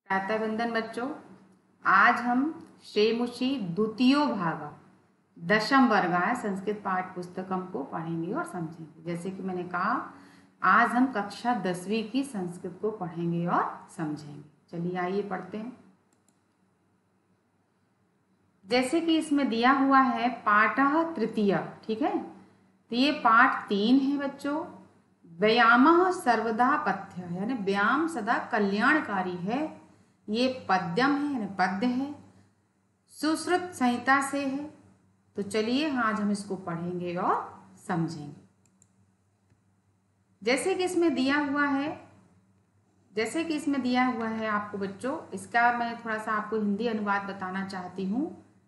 प्रातः वंदन बच्चों। आज हम श्रेमुषी द्वितीयो भाग दशम वर्ग संस्कृत पाठ पुस्तकम को पढ़ेंगे और समझेंगे। जैसे कि मैंने कहा, आज हम कक्षा 10वीं की संस्कृत को पढ़ेंगे और समझेंगे। चलिए आइए पढ़ते हैं। जैसे कि इसमें दिया हुआ है पाठः तृतीय, ठीक है। तो ये पाठ 3 है बच्चों। व्यायामः सर्वदा पथ्य, यानी व्यायाम सदा कल्याणकारी है। ये पद्यम है, यानी पद्य है, सुश्रुत संहिता से है। तो चलिए आज हम इसको पढ़ेंगे और समझेंगे। जैसे कि इसमें दिया हुआ है आपको बच्चों, इसका मैं थोड़ा सा आपको हिंदी अनुवाद बताना चाहती हूँ।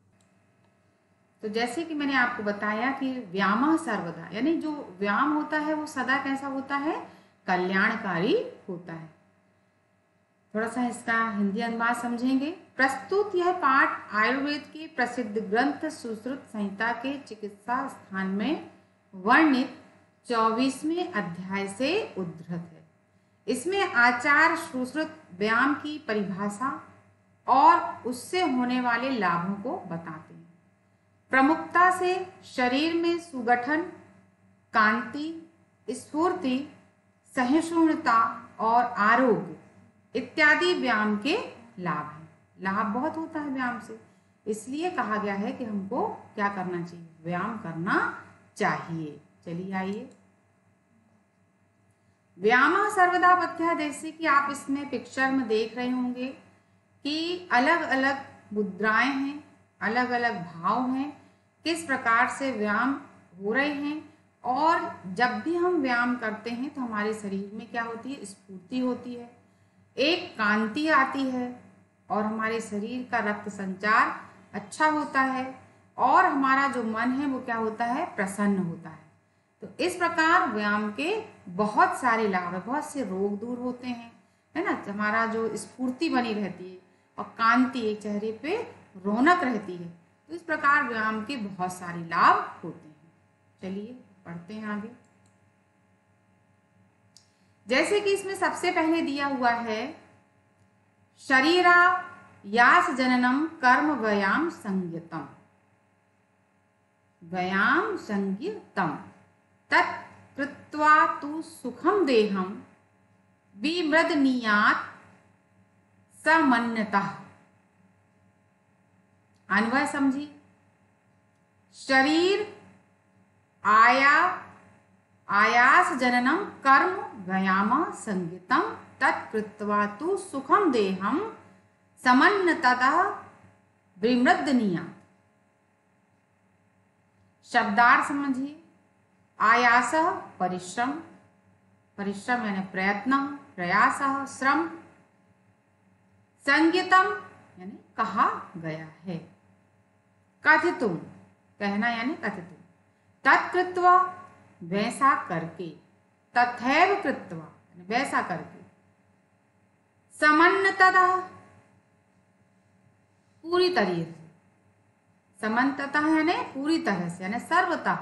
तो जैसे कि मैंने आपको बताया कि व्यायामः सर्वदा, यानी जो व्यायाम होता है वो सदा कैसा होता है, कल्याणकारी होता है। थोड़ा सा इसका हिंदी अनुवाद समझेंगे। प्रस्तुत यह पाठ आयुर्वेद के प्रसिद्ध ग्रंथ सुश्रुत संहिता के चिकित्सा स्थान में वर्णित 24वें अध्याय से उद्धृत है। इसमें आचार्य सुश्रुत व्यायाम की परिभाषा और उससे होने वाले लाभों को बताते हैं। प्रमुखता से शरीर में सुगठन, कांति, स्फूर्ति, सहिष्णुता और आरोग्य इत्यादि व्यायाम के लाभ हैं। लाभ बहुत होता है व्यायाम से, इसलिए कहा गया है कि हमको क्या करना चाहिए, व्यायाम करना चाहिए। चलिए आइए। व्यायामः सर्वदा पथ्य, जैसे कि आप इसमें पिक्चर में देख रहे होंगे कि अलग अलग मुद्राएं हैं, अलग अलग भाव हैं, किस प्रकार से व्यायाम हो रहे हैं। और जब भी हम व्यायाम करते हैं तो हमारे शरीर में क्या होती है, स्फूर्ति होती है, एक कांति आती है और हमारे शरीर का रक्त संचार अच्छा होता है और हमारा जो मन है वो क्या होता है, प्रसन्न होता है। तो इस प्रकार व्यायाम के बहुत सारे लाभ है, बहुत से रोग दूर होते हैं, है ना। हमारा जो स्फूर्ति बनी रहती है और कांति, एक चेहरे पे रौनक रहती है। तो इस प्रकार व्यायाम के बहुत सारे लाभ होते हैं। चलिए पढ़ते हैं आगे। जैसे कि इसमें सबसे पहले दिया हुआ है, शरीरा यास जननम कर्म व्यायाम संज्ञतम, व्यायाम संज्ञतम तत्कृत्वा तु सुखम देहम विमृदनीयात् समन्यतः। अन्वय समझिए। शरीर आयास जननम कर्म व्यायाम संज्ञितम तत्कृत्वा तु सुखम देहम समन्नतः विमृदनीयात्। शब्दार्थ समझिए। आयास परिश्रम, परिश्रम यानी प्रयत्न, प्रयास, श्रम। संज्ञितम यानी कहा गया है। कथितुम कहना यानी कथितुम। तत्कृत्वा वैसा करके, तथैव कृत्वा वैसा करके। समन्नतः पूरी तरह से, समन्ततः यानी पूरी तरह से, यानी सर्वतः।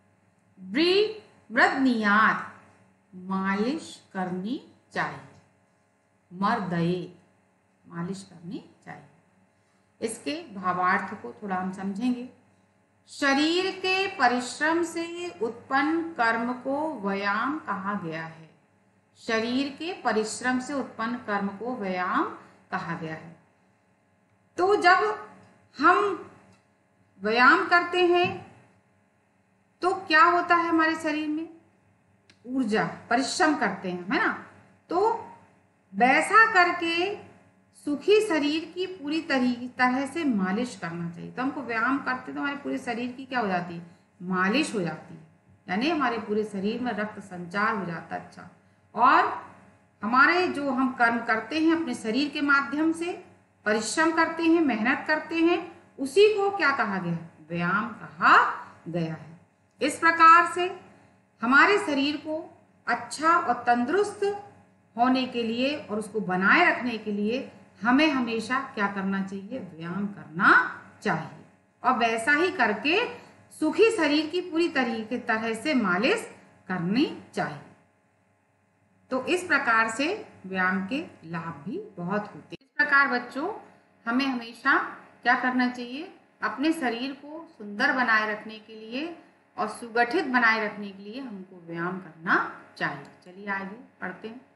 विमृदनीयात् मालिश करनी चाहिए, मर्दये मालिश करनी चाहिए। इसके भावार्थ को थोड़ा हम समझेंगे। शरीर के परिश्रम से उत्पन्न कर्म को व्यायाम कहा गया है। शरीर के परिश्रम से उत्पन्न कर्म को व्यायाम कहा गया है। तो जब हम व्यायाम करते हैं तो क्या होता है, हमारे शरीर में ऊर्जा, परिश्रम करते हैं, है ना। तो वैसा करके सुखी शरीर की पूरी तरह से मालिश करना चाहिए। तो हमको व्यायाम करते तो हमारे पूरे शरीर की क्या हो जाती है, मालिश हो जाती है, यानी हमारे पूरे शरीर में रक्त संचार हो जाता है अच्छा। और हमारे जो हम कर्म करते हैं अपने शरीर के माध्यम से, परिश्रम करते हैं, मेहनत करते हैं, उसी को क्या कहा गया है, व्यायाम कहा गया है। इस प्रकार से हमारे शरीर को अच्छा और तंदुरुस्त होने के लिए और उसको बनाए रखने के लिए हमें हमेशा क्या करना चाहिए, व्यायाम करना चाहिए। और वैसा ही करके सुखी शरीर की पूरी तरह से मालिश करनी चाहिए। तो इस प्रकार से व्यायाम के लाभ भी बहुत होते हैं। प्रकार बच्चों हमें हमेशा क्या करना चाहिए, अपने शरीर को सुंदर बनाए रखने के लिए और सुगठित बनाए रखने के लिए हमको व्यायाम करना चाहिए। चलिए आगे पढ़ते हैं।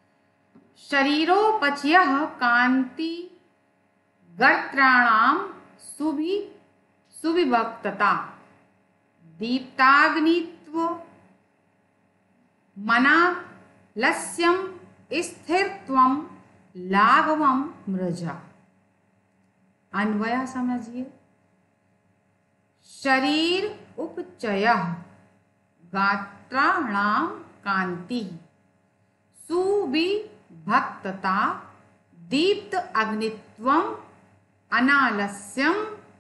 शरीरोपचयः कांति गर्त्राणाम सुविभक्तता दीप्ताग्नित्व मनालस्यम स्थिरत्वम लाघवम मृजा। अन्वय समझिए। शरीर उपचयः गात्राणां कांति सुविभक्तता दीप्त अग्नित्वम अनालस्यम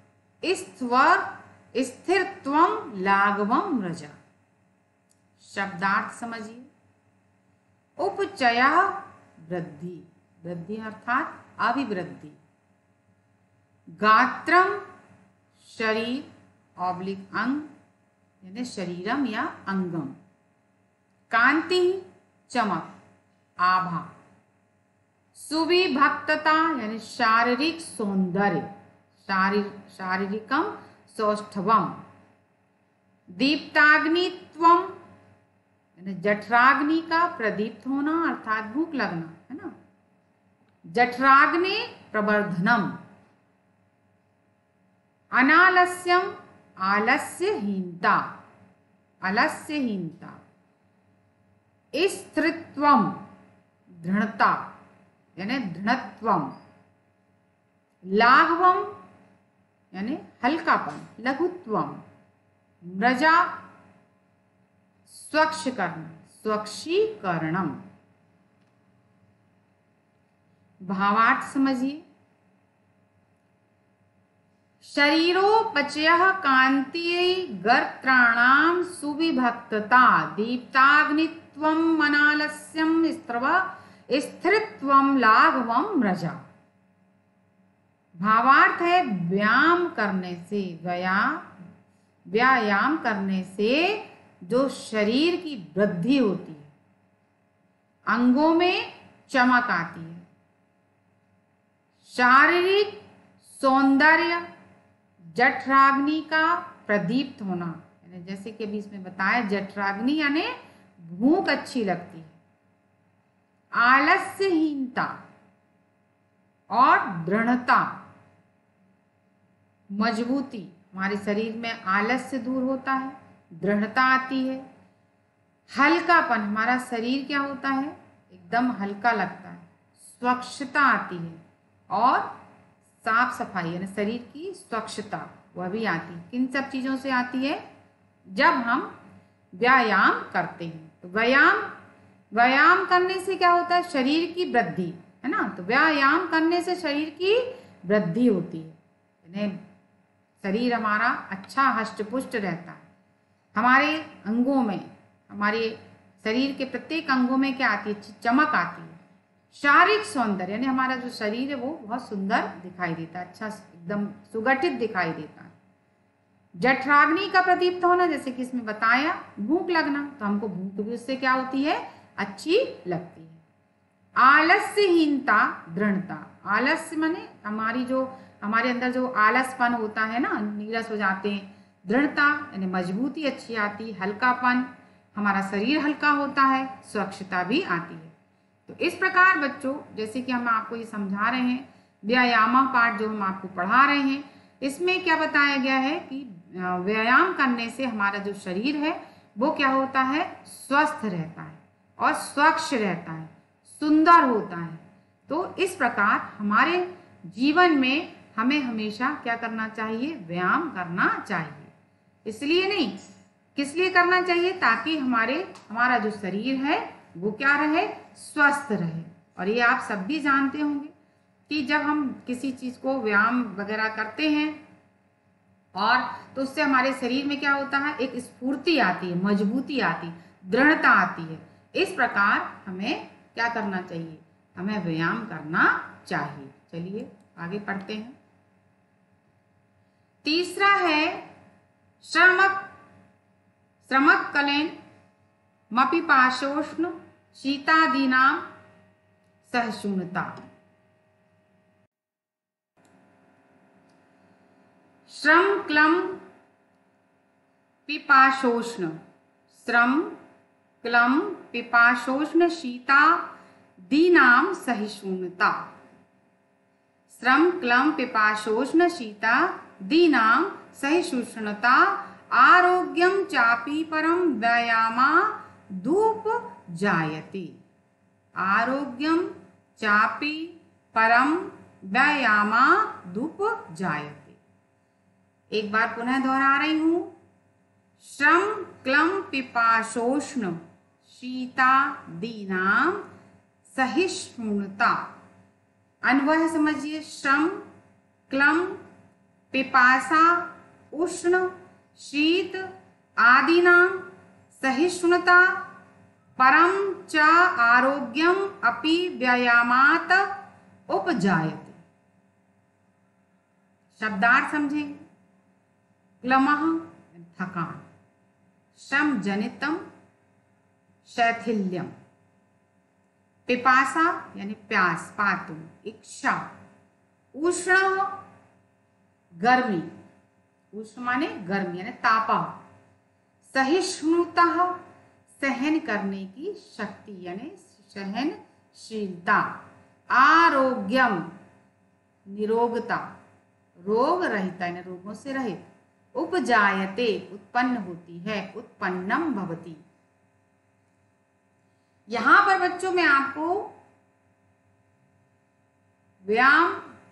स्थिरत्वम लाघवम मृजा। शब्दार्थ समझिए। उपचयः वृद्धि, वृद्धि अर्थात अभिवृद्धि। गात्रम शरीर ऑब्लिक अंग यानी शरीरम या अंगम। कांति चमक आभा। सुविभक्तता यानी शारीरिक सौंदर्य, शारीरिकम सौष्ठवम। दीप्ताग्नित्वम यानी जठराग्नि का प्रदीप्त होना अर्थात भूख लगना, है ना। जठराग्नि प्रवर्धनम। अनालस्यम आलस्यहीनता, आलस्यहीनता। स्थिरत्वम दृढ़ता यानी दृढ़त्वम। लाघवम यानी हल्कापन, लघुत्वम। मृजा स्वच्छ करना, स्वच्छीकरणम। भावार्थ समझिए। शरीरोपचयः कांति गर्त्राणां सुविभक्तता दीप्ताग्नित्वं मनालस्यं स्थिरत्वं लाघवं मृजा। भावार्थ है व्यायाम करने से, व्यायाम करने से जो शरीर की वृद्धि होती है, अंगों में चमक आती है, शारीरिक सौंदर्य, जठराग्नि का प्रदीप्त होना यानी जैसे कि अभी इसमें बताया जठराग्नि यानी भूख अच्छी लगती है। आलस्यहीनता और दृढ़ता, मजबूती, हमारे शरीर में आलस्य दूर होता है, दृढ़ता आती है। हल्कापन, हमारा शरीर क्या होता है एकदम हल्का लगता है। स्वच्छता आती है और साफ सफाई यानी शरीर की स्वच्छता वह भी आती है। किन सब चीजों से आती है? जब हम व्यायाम करते हैं। तो व्यायाम करने से क्या होता है? शरीर की वृद्धि, है ना। तो व्यायाम करने से शरीर की वृद्धि होती है यानी शरीर हमारा अच्छा हष्ट-पुष्ट रहता है। हमारे अंगों में, हमारे शरीर के प्रत्येक अंगों में क्या आती है? चमक आती है। शारीरिक सौंदर्य यानी हमारा जो शरीर है वो बहुत सुंदर दिखाई देता है, अच्छा एकदम सुगठित दिखाई देता है। जठराग्नि का प्रदीप्त होना, जैसे कि इसमें बताया, भूख लगना, तो हमको भूख भी उससे क्या होती है? अच्छी लगती है। आलस्यहीनता, दृढ़ता। आलस्य माने हमारे अंदर जो आलसपन होता है ना, नीरस हो जाते हैं। दृढ़ता यानी मजबूती अच्छी आती, हल्कापन, हमारा शरीर हल्का होता है, स्वच्छता भी आती है। तो इस प्रकार बच्चों, जैसे कि हम आपको ये समझा रहे हैं, व्यायाम पाठ जो हम आपको पढ़ा रहे हैं, इसमें क्या बताया गया है कि व्यायाम करने से हमारा जो शरीर है वो क्या होता है? स्वस्थ रहता है और स्वच्छ रहता है, सुंदर होता है। तो इस प्रकार हमारे जीवन में हमें हमेशा क्या करना चाहिए? व्यायाम करना चाहिए। इसलिए नहीं, किस लिए करना चाहिए? ताकि हमारा जो शरीर है वो क्या रहे? स्वस्थ रहे। और ये आप सब भी जानते होंगे कि जब हम किसी चीज को व्यायाम वगैरह करते हैं और तो उससे हमारे शरीर में क्या होता है? एक स्फूर्ति आती है, मजबूती आती, दृढ़ता आती है। इस प्रकार हमें क्या करना चाहिए? हमें व्यायाम करना चाहिए। चलिए आगे पढ़ते हैं। तीसरा है श्रमक कलेन मपि पाशोष्ण शीतादीनां सहिष्णुता। श्रम क्लम पिपाशोष्ण, श्रम क्लम पिपाशोष्ण शीता दीनाम सहिष्णुता, श्रम क्लम पिपाशोष्ण शीता दीनाम सहिष्णुता, आरोग्यम चापि परम व्यायामा धूप जायते, आरोग्यम चापि परम व्यायामा धूप जायते। एक बार पुनः दोहरा रही हूं। श्रम क्लम पिपाशोष्ण शीता दीनाम सहिष्णुता। अन्वय समझिए। श्रम क्लम पिपासा उष्ण शीत आदि नाम सहिष्णुता, परम च आरोग्यम अपि व्यायामात उपजायते। शब्दार्थ समझेंगे। क्लमः थकान, श्रम जनितम शैथिल्यम, पिपासा यानी प्यास पातुम इच्छा, उष्ण गर्मी, उष्ण माने गर्मी यानी तापा, सहिष्णुता सहन करने की शक्ति यानी सहनशीलता, आरोग्यम निरोगता, रोग रहित यानी रोगों से रहित, उपजायते उत्पन्न होती है, उत्पन्नम भवति। यहां पर बच्चों में आपको व्यायाम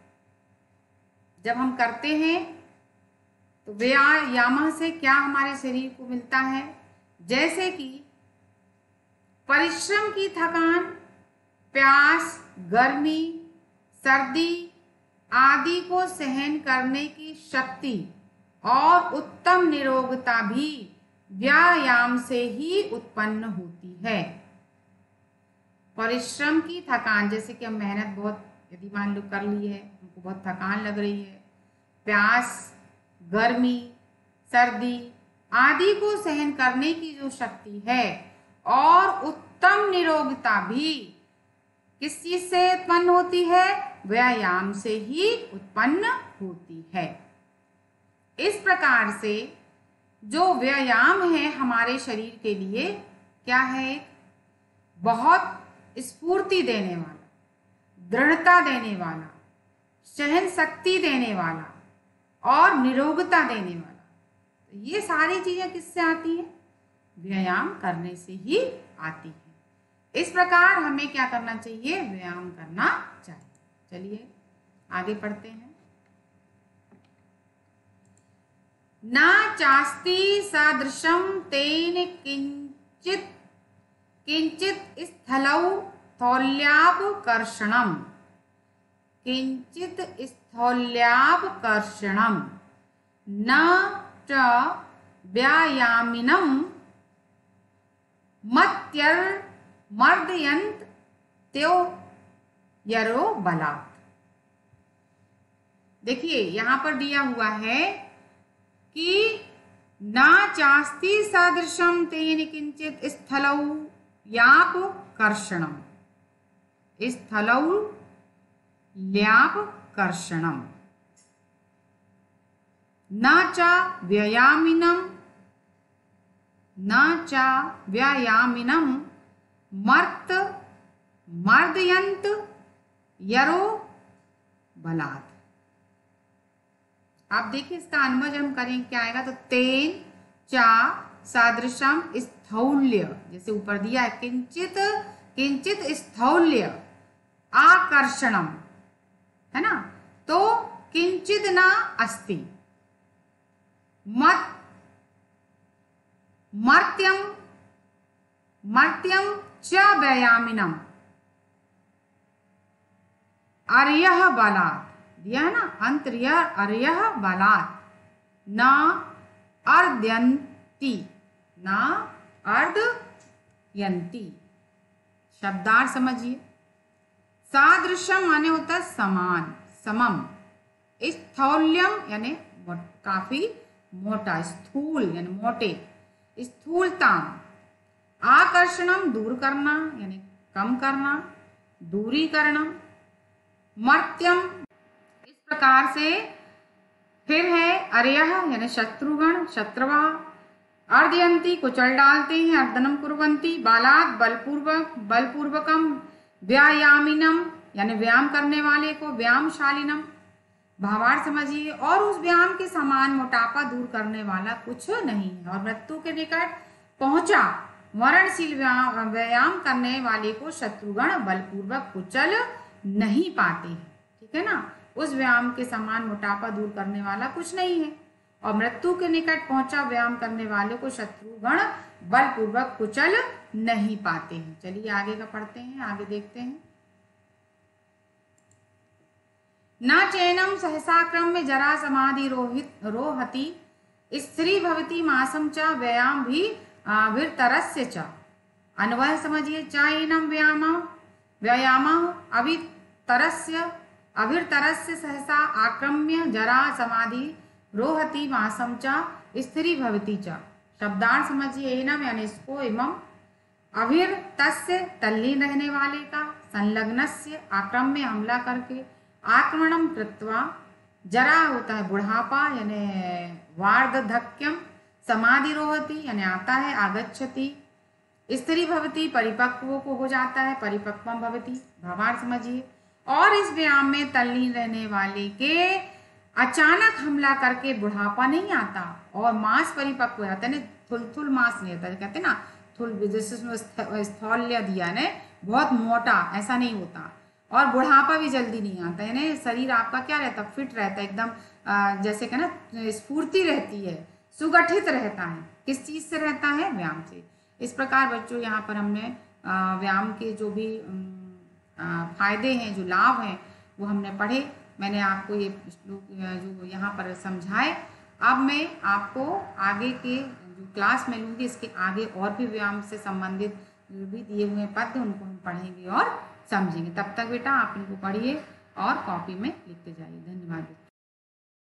जब हम करते हैं तो व्यायाम से क्या हमारे शरीर को मिलता है, जैसे कि परिश्रम की थकान, प्यास, गर्मी, सर्दी आदि को सहन करने की शक्ति और उत्तम निरोगता भी व्यायाम से ही उत्पन्न होती है। परिश्रम की थकान, जैसे कि हम मेहनत बहुत यदि मान लो कर ली है, हमको बहुत थकान लग रही है, प्यास, गर्मी, सर्दी आदि को सहन करने की जो शक्ति है और उत्तम निरोगता भी किस चीज से उत्पन्न होती है, व्यायाम से ही उत्पन्न होती है। इस प्रकार से जो व्यायाम है हमारे शरीर के लिए क्या है, बहुत स्फूर्ति देने वाला, दृढ़ता देने वाला, सहन शक्ति देने वाला और निरोगता देने वाला। तो ये सारी चीजें किससे आती हैं, व्यायाम करने से ही आती है। इस प्रकार हमें क्या करना चाहिए, व्यायाम करना चाहिए। चलिए आगे पढ़ते हैं। ना चास्ति सदृशं तेन किंचित किंचित स्थलौ स्थौल्यापकर्षणम्, किंचित स्थौल्यापकर्षणम् न च व्यायामिनं मर्दयन्त त्यो यरो बलात्। देखिए यहां पर दिया हुआ है कि ना चास्ति सदृशं तेन किंचित स्थलौ ल्यापकर्षणम्, स्थलौ ल्यापकर्षणम् न च व्यायामिनं मर्दयन्त यरो बलात्। आप देखिए इसका अनुवाद हम करेंगे क्या आएगा, तो तेन चा सादृशम स्थौल्य, जैसे ऊपर दिया है किंचित किंचित स्थौल्य आकर्षणम, है ना, तो किंचित ना अस्ति, मर्त्यम च व्यायामिनम अर्यः बलात्, दिया है ना अंतर्य अर्यः बलात्, न अर्दयन्ति, न अर्दयन्ति। शब्दार्थ समझिए। सादृशम माने होता है समान, समम, स्थौल्यम यानी काफी मोटा, स्थूल यानी मोटे, स्थूलता, आकर्षणम दूर करना यानी कम करना, दूरी करना, मर्त्यम इस प्रकार से फिर है अर्यः यानी शत्रुगण, शत्रवा। अर्दयन्ति कुचल डालते हैं, अर्दनम कुर्वन्ति। बालात् बलपूर्वकम। व्यायामिनम यानी व्यायाम करने वाले को, व्यायामशालिनम। भावार्थ समझिए, और उस व्यायाम के समान मोटापा दूर करने वाला कुछ नहीं है। और मृत्यु के निकट पहुंचा मरणशील व्यायाम करने वाले को शत्रुगण बलपूर्वक कुचल नहीं पाते हैं। ठीक है ना, उस व्यायाम के समान मोटापा दूर करने वाला कुछ नहीं है। और मृत्यु के निकट पहुंचा व्यायाम करने वाले को शत्रुगण बलपूर्वक कुचल नहीं पाते हैं। चलिए आगे का पढ़ते हैं, आगे देखते हैं। न चैनम सहसाक्रम्य जरा समाधि रोहति। स्त्री भवती मासम च व्यायाम भी अभिरतरस्य च। अन्वय समझिए, चाइनम व्यायाम अभिरतरस्य सहसा आक्रम्य जरा समाधि रोहति मासम च स्त्री भवती च। शब्दार्थ समझिए, एनम यानी इसको, इमम अभिर तस्य तल्लीन रहने वाले का, संलग्नस्य आक्रम्य हमला करके, आक्रमणम कृत्वा, जरा होता है बुढ़ापा यानी वार्धक्यम, समाधि रोहति यानी आता है, आगच्छति, स्त्री भवती परिपक्व को हो जाता है, परिपक्वम भवती। भावार्थ समझिए, और इस व्यायाम में तल्लीन रहने वाले के अचानक हमला करके बुढ़ापा नहीं आता और मांस परिपक्व हो जाता है, थुल मांस नहीं होता, कहते ना थुल, जैसे स्थौल्य दिया ने बहुत मोटा, ऐसा नहीं होता। और बुढ़ापा भी जल्दी नहीं आता, यानी शरीर आपका क्या रहता, फिट रहता है एकदम, जैसे कि ना स्फूर्ति रहती है, सुगठित रहता है। किस चीज से रहता है? व्यायाम से। इस प्रकार बच्चों यहाँ पर हमने व्यायाम के जो भी फायदे हैं, जो लाभ हैं, वो हमने पढ़े। मैंने आपको ये जो यहाँ पर समझाए। अब मैं आपको आगे के जो क्लास में लूँगी, इसके आगे और भी व्यायाम से संबंधित जो भी दिए हुए पद उनको हम पढ़ेंगे और समझेंगे। तब तक बेटा आप इनको पढ़िए और कॉपी में लिखते जाइए। धन्यवाद।